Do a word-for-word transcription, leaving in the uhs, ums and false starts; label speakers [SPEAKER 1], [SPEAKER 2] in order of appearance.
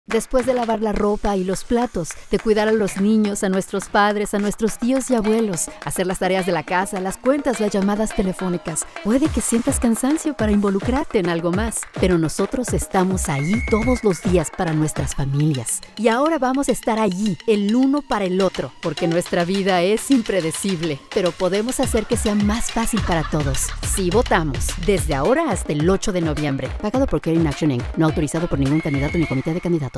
[SPEAKER 1] Después de lavar la ropa y los platos, de cuidar a los niños, a nuestros padres, a nuestros tíos y abuelos, hacer las tareas de la casa, las cuentas, las llamadas telefónicas, puede que sientas cansancio para involucrarte en algo más, pero nosotros estamos ahí todos los días para nuestras familias. Y ahora vamos a estar allí, el uno para el otro, porque nuestra vida es impredecible, pero podemos hacer que sea más fácil para todos. Si votamos, desde ahora hasta el ocho de noviembre. Pagado por Care in Action incorporated. No autorizado por ningún candidato ni comité de candidatos.